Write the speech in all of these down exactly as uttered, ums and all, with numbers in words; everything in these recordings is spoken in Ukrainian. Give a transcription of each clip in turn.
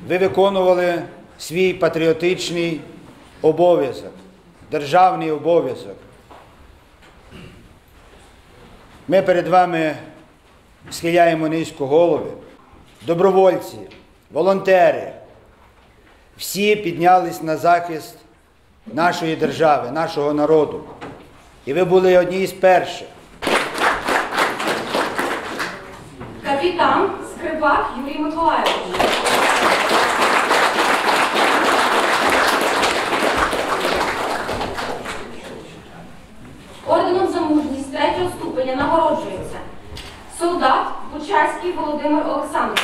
ви виконували свій патріотичний обов'язок, державний обов'язок. Ми перед вами схиляємо низько голови. Добровольці, волонтери, всі піднялись на захист нашої держави, нашого народу. І ви були одні з перших. Капітан Скрипак Юрій Миколайович. Орденом за мужність третього ступеня нагороджується солдат Бучацький Володимир Олександрович.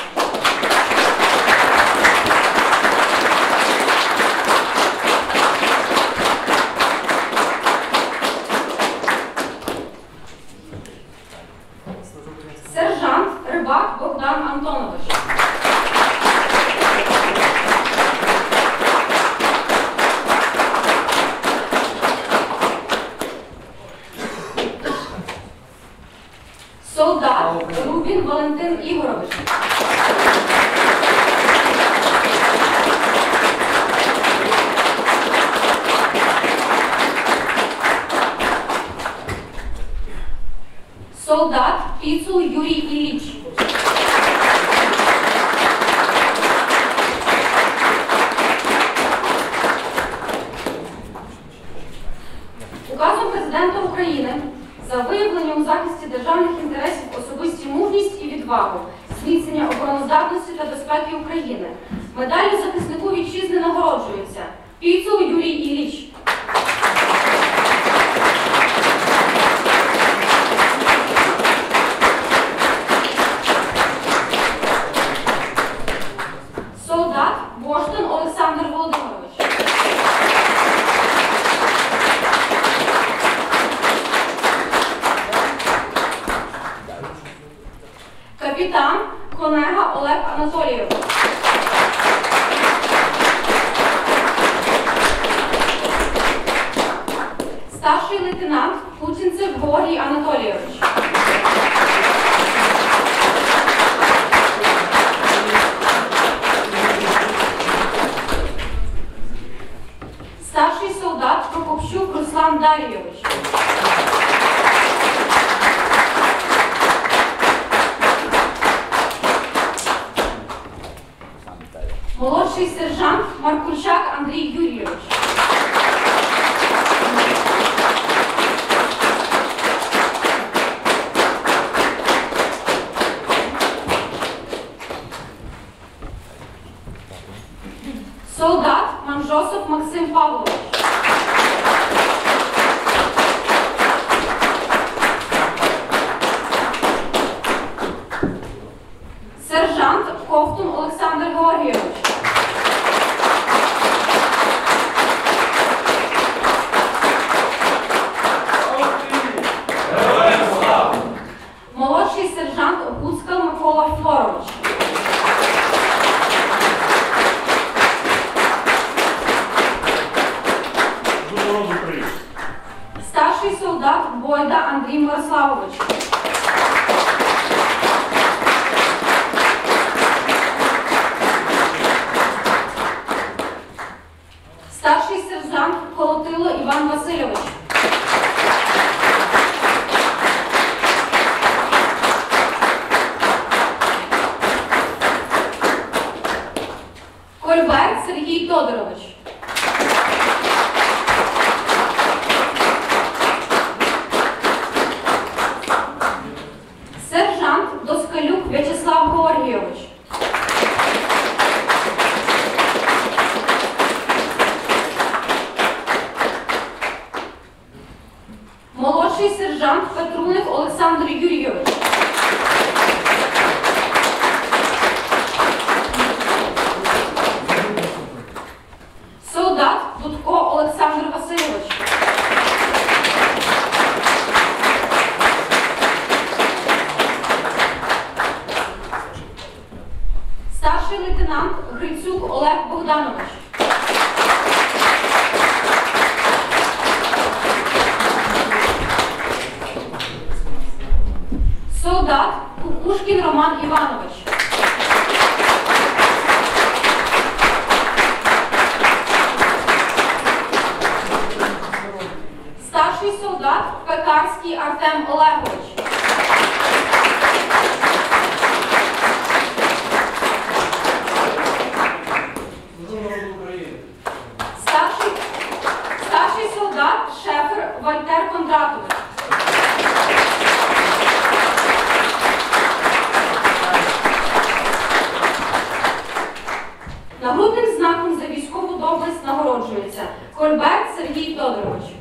Сержант Рибак Богдан Антонович. Солдат Рубін Валентин Ігорович. Солдат Піцул Юрій Ілліч. Указом Президента України за виявлення у захисті державних інтересів, особисту мужність і відвагу, зміцнення обороноздатності та безпеки України медаллю захиснику вітчизни нагороджується Піцул Юрій Ілліч. Солдат Боштан Олександр Володимирович. Капітан Конега Олег Анатолійович. Старший лейтенант Путінцев Георгій Анатолійович. Старший солдат Прокопчук Руслан Дарійович. Молодший сержант Маркульчак Андрій Юрійович. Солдат Манжосов Максим Павлович. Сержант Ковтун Олександр Георгійович. Молодший сержант Гуцкал Микола Флорович. Старший солдат Бойда Андрій Мирославович. Старший сержант Колотило Іван Васильович. Кольбер Сергій Тодорович. Сержант Доскалюк В'ячеслав Георгійович. Молодший сержант Петруник Олександр Юрійович. Солдат Дудко Олександр Васильович. Старший лейтенант Грицюк Олег Богданович. Солдат Кукушкін Роман Іванович. Татарський Артем Олегович. Старший, старший солдат Шефер Вальтер Кондратович. Нагрудним знаком за військову доблесть нагороджується Кольберт Сергій Тодорович.